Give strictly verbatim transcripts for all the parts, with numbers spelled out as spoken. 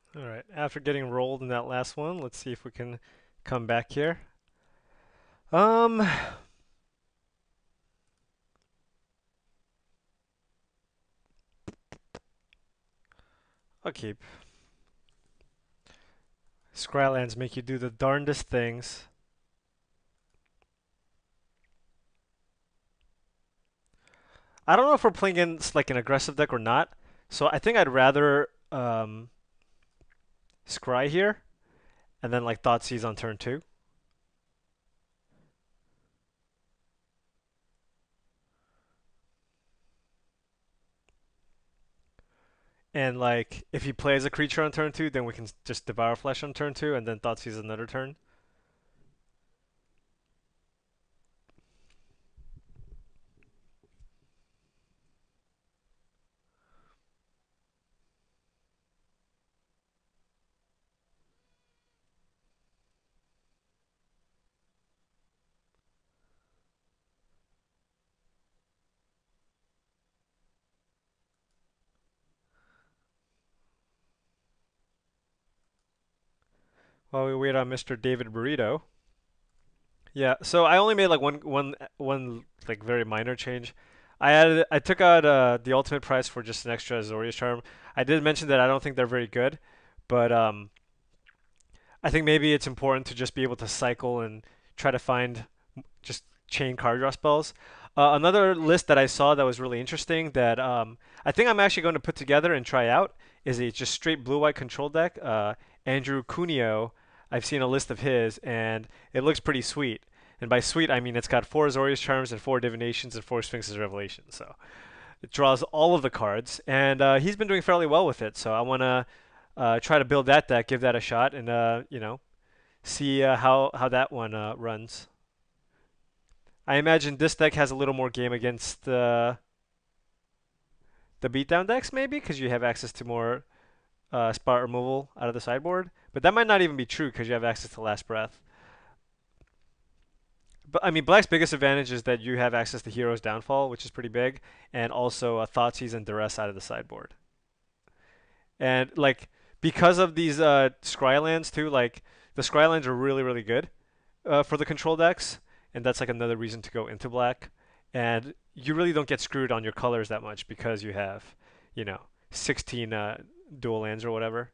All right, after getting rolled in that last one, let's see if we can come back here. Um, I'll keep. Scrylands make you do the darndest things. I don't know if we're playing against like an aggressive deck or not, so I think I'd rather um, Scry here and then like Thoughtseize on turn two. And like if he plays a creature on turn two, then we can just Devour Flesh on turn two and then Thoughtseize another turn. While we wait on Mister David Burrito. Yeah, so I only made like one one one like very minor change. I added I took out uh, the ultimate price for just an extra Azorius charm. I did mention that I don't think they're very good, but um, I think maybe it's important to just be able to cycle and try to find just chain card draw spells. Uh, another list that I saw that was really interesting that um, I think I'm actually going to put together and try out is a just straight blue-white control deck. Uh, Andrew Cuneo, I've seen a list of his, and it looks pretty sweet. And by sweet, I mean it's got four Azorius Charms and four Divinations and four Sphinx's Revelations. So it draws all of the cards, and uh, he's been doing fairly well with it. So I want to uh, try to build that deck, give that a shot, and uh, you know, see uh, how how that one uh, runs. I imagine this deck has a little more game against the the beatdown decks, maybe because you have access to more uh, spot removal out of the sideboard. But that might not even be true because you have access to Last Breath. But I mean, Black's biggest advantage is that you have access to Hero's Downfall, which is pretty big, and also a Thoughtseize and Duress out of the sideboard. And like because of these uh, Scrylands too, like the Scrylands are really really good uh, for the control decks, and that's like another reason to go into black. And you really don't get screwed on your colors that much because you have, you know, sixteen uh, dual lands or whatever.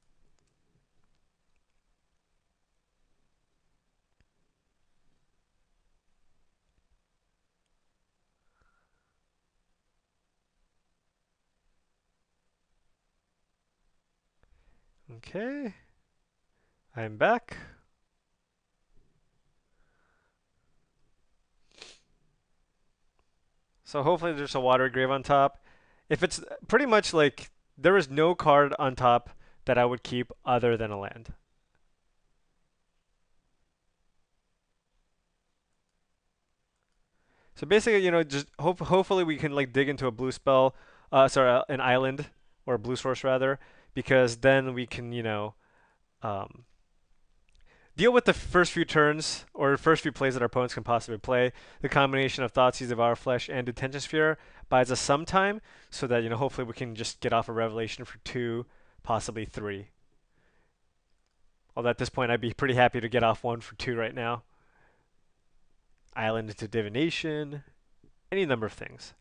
Okay, I'm back. So hopefully there's a water grave on top. If it's pretty much like there is no card on top that I would keep other than a land. So basically, you know, just hope hopefully we can like dig into a blue spell, uh, sorry, uh, an island or a blue source rather, because then we can, you know, um, deal with the first few turns or first few plays that our opponents can possibly play. The combination of Thoughtseize, Devour Flesh, and Detention Sphere buys us some time, so that you know hopefully we can just get off a Revelation for two, possibly three. Although at this point I'd be pretty happy to get off one for two right now. Island into Divination, any number of things.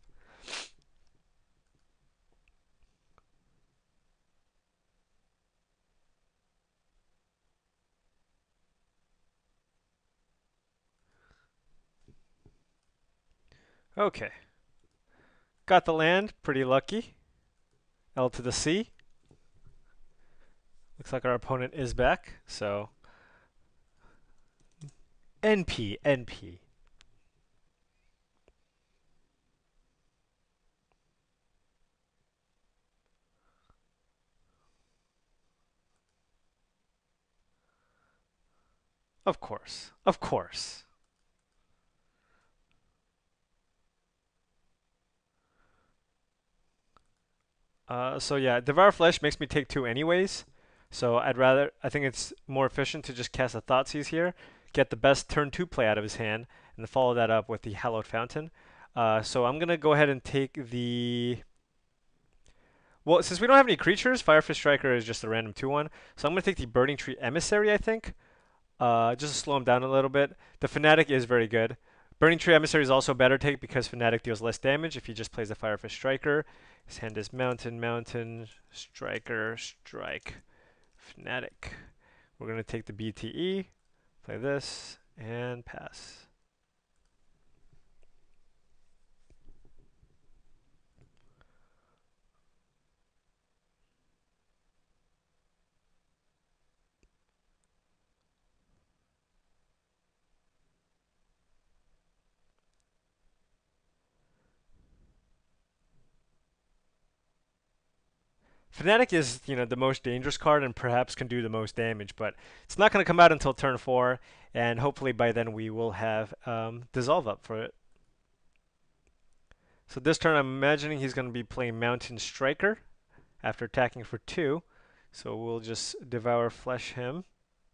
Okay, got the land, pretty lucky. L to the C. Looks like our opponent is back, so N P, N P. Of course, of course. Uh, so yeah, Devour Flesh makes me take two anyways. So I'd rather, I think it's more efficient to just cast a Thoughtseize here, get the best turn two play out of his hand, and follow that up with the Hallowed Fountain. Uh, so I'm gonna go ahead and take the. Well, since we don't have any creatures, Firefish Striker is just a random two one. So I'm going to take the Burning Tree Emissary, I think, uh, just to slow him down a little bit. The Fanatic is very good. Burning Tree Emissary is also better take because Fanatic deals less damage if he just plays the Firefish Striker. His hand is Mountain, Mountain, Striker, Strike, Fanatic. We're going to take the B T E, play this, and pass. Fnatic is, you know, the most dangerous card and perhaps can do the most damage, but it's not going to come out until turn four, and hopefully by then we will have um, Dissolve up for it. So this turn I'm imagining he's going to be playing Mountain Striker after attacking for two. So we'll just Devour Flesh him.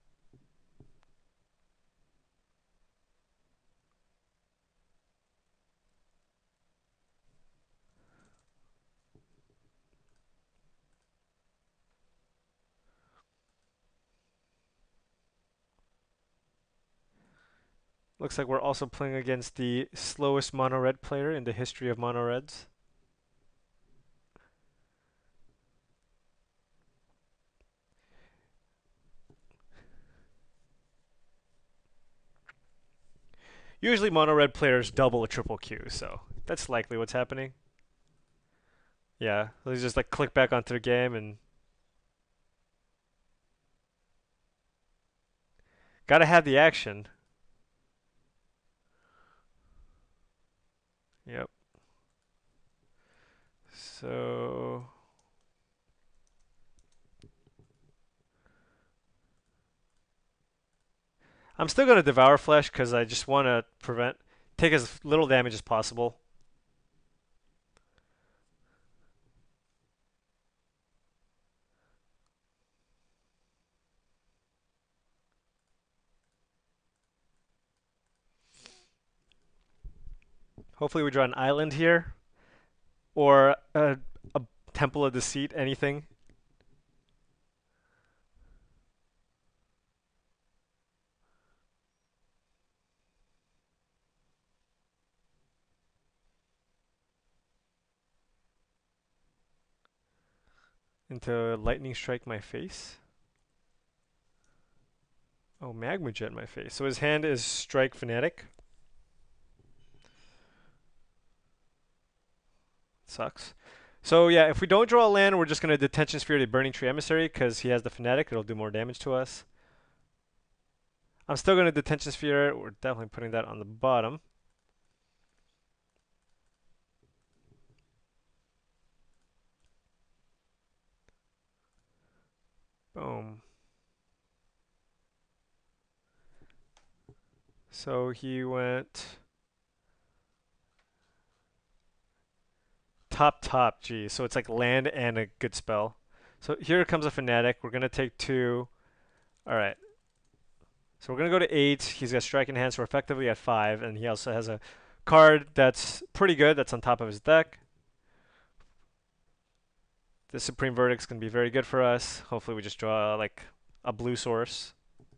Looks like we're also playing against the slowest mono red player in the history of mono reds. Usually mono red players double a triple Q, so that's likely what's happening. Yeah, let's just like click back onto the game and gotta have the action. Yep. So I'm still gonna Devour Flesh because I just want to prevent, take as little damage as possible. Hopefully we draw an island here, or a, a Temple of Deceit, anything. Into Lightning Strike my face. Oh, Magma Jet my face. So his hand is Strike Fanatic. Sucks. So yeah, if we don't draw a land, we're just going to Detention Sphere the Burning Tree Emissary because he has the Fanatic. It'll do more damage to us. I'm still going to Detention Sphere. We're definitely putting that on the bottom. Boom. So he went top, top, geez. So it's like land and a good spell. So here comes a Fanatic. We're going to take two. All right. So we're going to go to eight. He's got Strike in hand, so we're effectively at five. And he also has a card that's pretty good that's on top of his deck. The Supreme Verdict's going to be very good for us. Hopefully we just draw like a blue source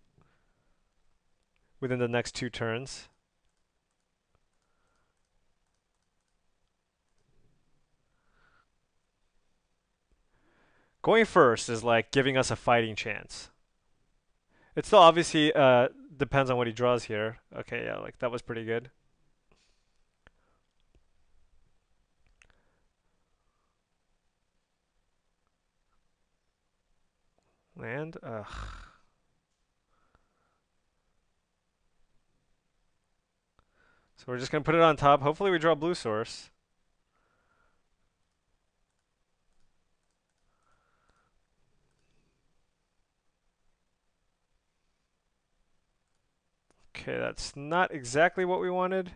within the next two turns. Going first is like giving us a fighting chance. It still obviously uh, depends on what he draws here. Okay, yeah, like that was pretty good. Land? Ugh. So we're just going to put it on top. Hopefully we draw blue source. Okay, that's not exactly what we wanted.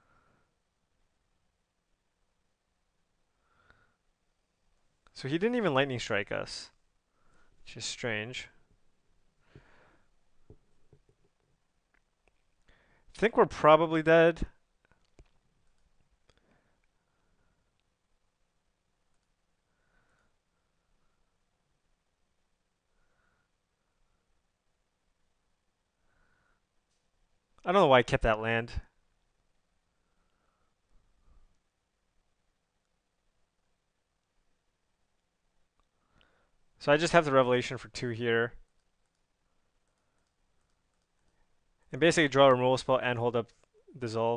So he didn't even lightning strike us, which is strange. I think we're probably dead. I don't know why I kept that land. So I just have the revelation for two here. And basically draw a removal spell and hold up dissolve.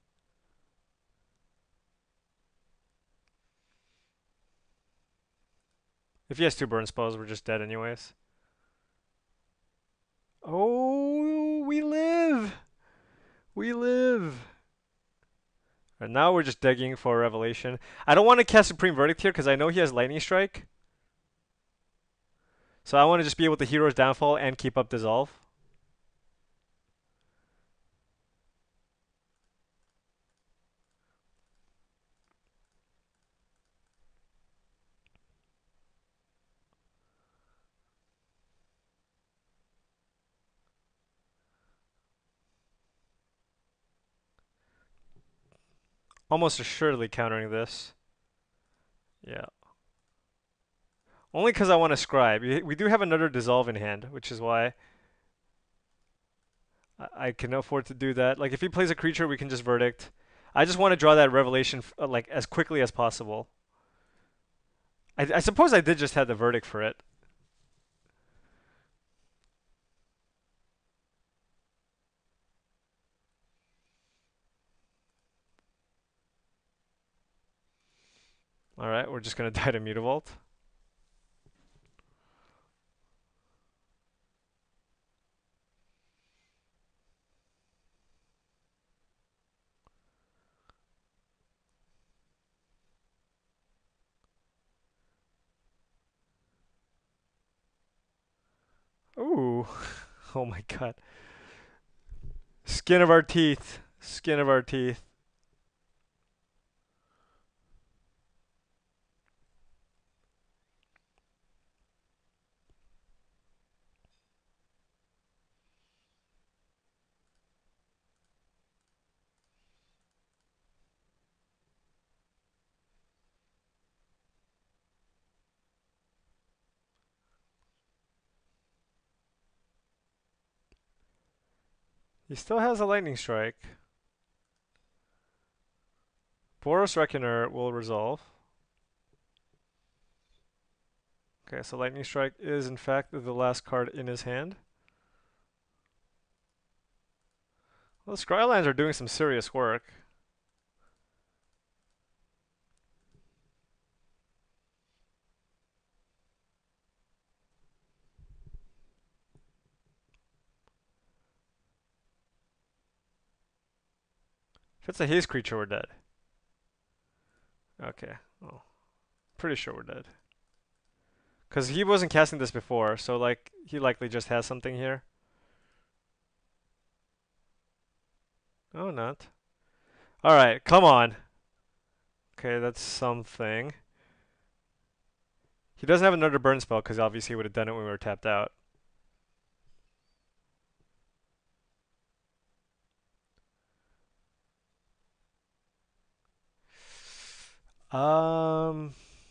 If he has two burn spells, we're just dead anyways. Oh, we live! We live! And now we're just digging for a revelation. I don't want to cast Supreme Verdict here because I know he has Lightning Strike. So I want to just be able to Hero's Downfall and keep up Dissolve. Almost assuredly countering this. Yeah. Only because I want to Scribe. We do have another Dissolve in hand, which is why I can afford to do that. Like if he plays a creature, we can just Verdict. I just want to draw that Revelation uh, like as quickly as possible. I, I suppose I did just have the Verdict for it. Alright, we're just going to die to Mutavault. Ooh. Oh my god. Skin of our teeth. Skin of our teeth. He still has a Lightning Strike. Boros Reckoner will resolve. Okay, so Lightning Strike is in fact the last card in his hand. Well, the Scrylands are doing some serious work. If it's a haste creature, we're dead. Okay. Oh, pretty sure we're dead. Because he wasn't casting this before, so like he likely just has something here. Oh, not. Alright, come on. Okay, that's something. He doesn't have another burn spell because obviously he would have done it when we were tapped out. Um...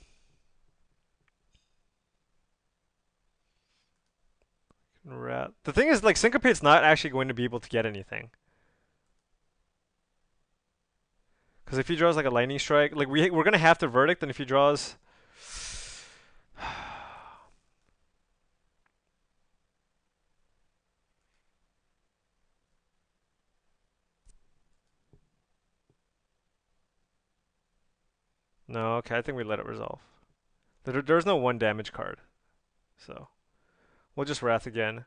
Rat. The thing is, like, Syncopate's not actually going to be able to get anything. Because if he draws like a Lightning Strike, like we we're gonna have to Verdict, and if he draws, no, okay, I think we let it resolve. There, there's no one damage card, so we'll just Wrath again.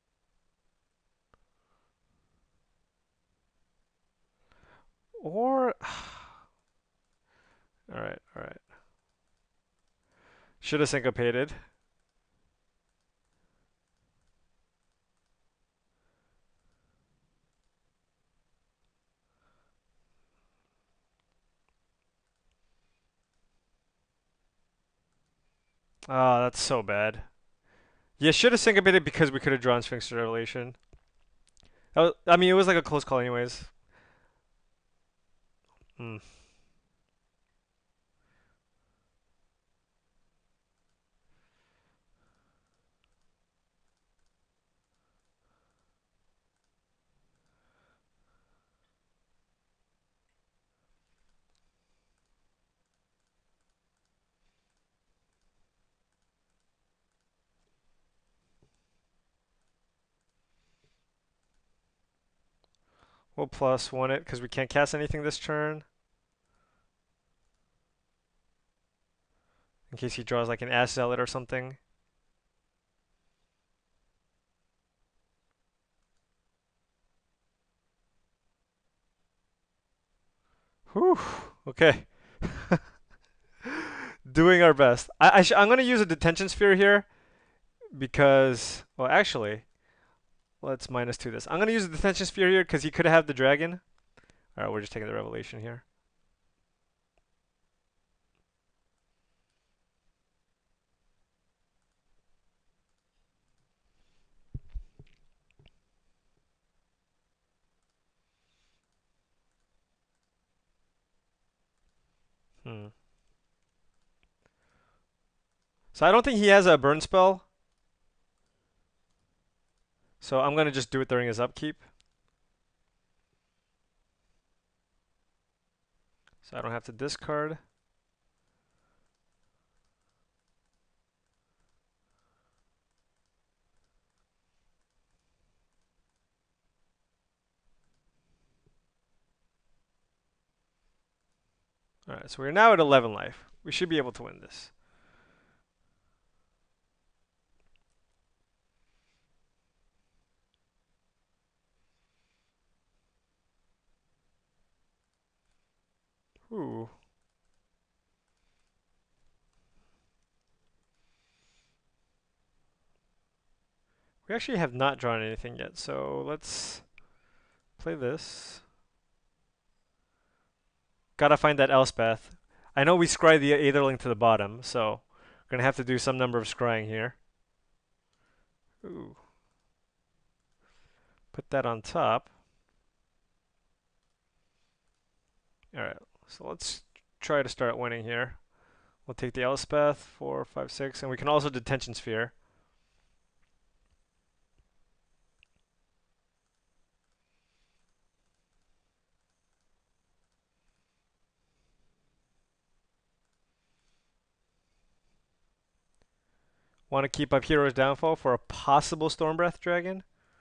Or, all right, all right. Should have Syncopated. Oh, that's so bad. Yeah, should have Syncopated because we could have drawn Sphinx Revelation. That was, I mean, it was like a close call, anyways. Hmm. We'll plus one it because we can't cast anything this turn. In case he draws like an Ash Zealot or something. Whew. Okay. Doing our best. I, I sh I'm gonna use a detention sphere here because, well, actually, let's minus two this. I'm gonna use a detention sphere here because he could have the dragon. All right, we're just taking the revelation here. Hmm. So I don't think he has a burn spell. So I'm gonna just do it during his upkeep. So I don't have to discard. All right, so we're now at eleven life. We should be able to win this. Ooh. We actually have not drawn anything yet, so let's play this. Gotta find that Elspeth. I know we scry the Aetherling to the bottom, so we're gonna have to do some number of scrying here. Ooh. Put that on top. Alright, so let's try to start winning here. We'll take the Elspeth, four, five, six, and we can also Detention Sphere. Want to keep up Hero's Downfall for a possible Stormbreath Dragon?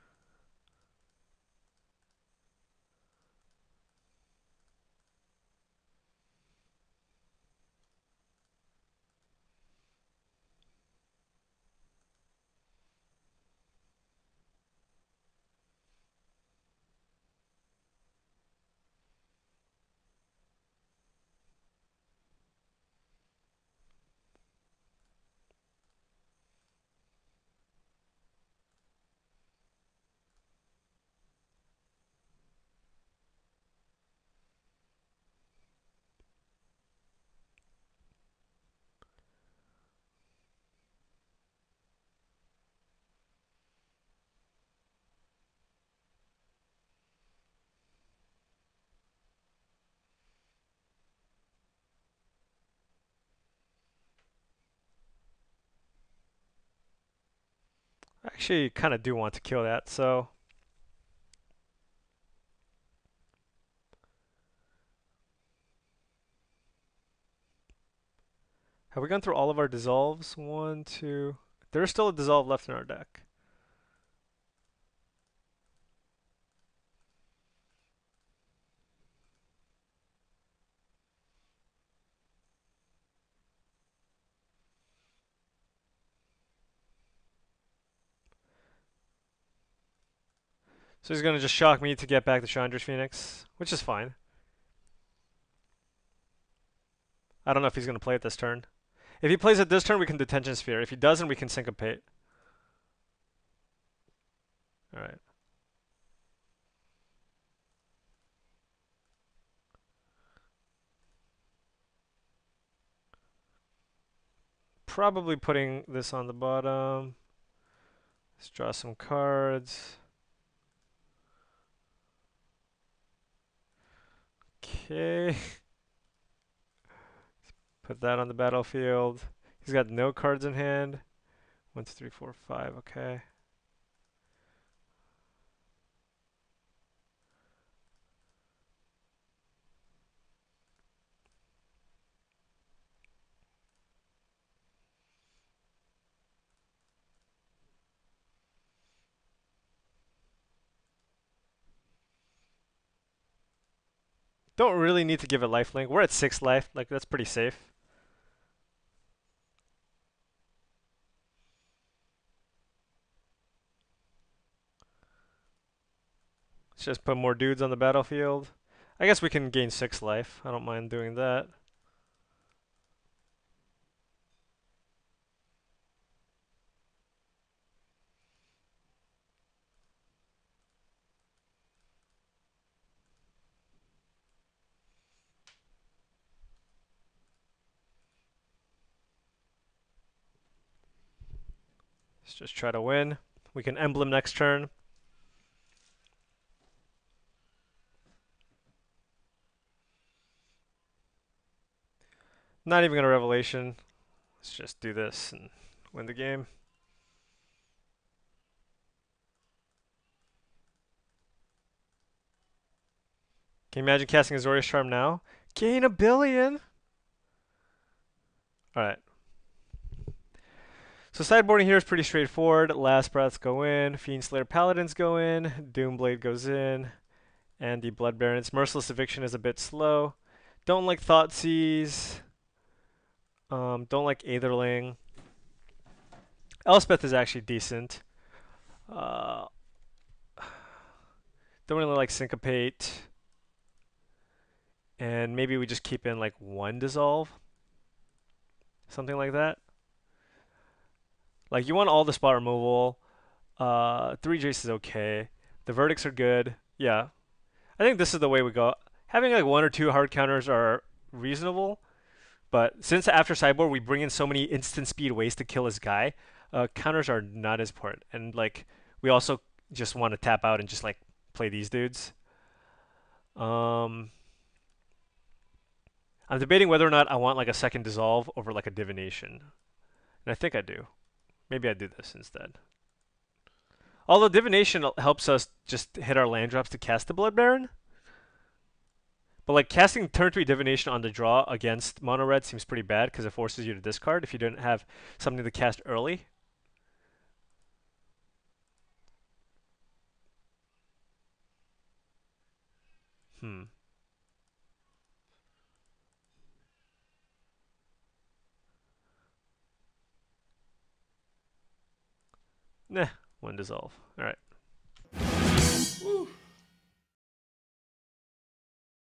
I actually kind of do want to kill that, so have we gone through all of our dissolves? One, two. There's still a dissolve left in our deck. So he's gonna just shock me to get back the Chandra's Phoenix, which is fine. I don't know if he's gonna play it this turn. If he plays it this turn, we can Detention Sphere. If he doesn't, we can Syncopate. Alright. Probably putting this on the bottom. Let's draw some cards. Okay. Put that on the battlefield. He's got no cards in hand. One, two, three, four, five. Okay. Don't really need to give it lifelink. We're at six life. Like, that's pretty safe. Let's just put more dudes on the battlefield. I guess we can gain six life. I don't mind doing that. Let's just try to win. We can emblem next turn. Not even gonna revelation. Let's just do this and win the game. Can you imagine casting Azorius Charm now? Gain a billion! Alright. So sideboarding here is pretty straightforward. Last Breaths go in, Fiend Slayer Paladins go in, Doomblade goes in, and the Blood Barons. Merciless Eviction is a bit slow. Don't like Thoughtseize. Um, don't like Aetherling. Elspeth is actually decent. Uh, don't really like Syncopate. And maybe we just keep in like one Dissolve. Something like that. Like, you want all the spot removal. Uh, three Jace is okay. The verdicts are good. Yeah. I think this is the way we go. Having like one or two hard counters are reasonable. But since after sideboard we bring in so many instant speed ways to kill this guy, uh, counters are not as important. And like, we also just want to tap out and just like play these dudes. Um, I'm debating whether or not I want like a second dissolve over like a divination. And I think I do. Maybe I do this instead. Although divination helps us just hit our land drops to cast the Blood Baron. But like casting turn three divination on the draw against mono red seems pretty bad because it forces you to discard if you didn't have something to cast early. Hmm. Nah, one dissolve. All right.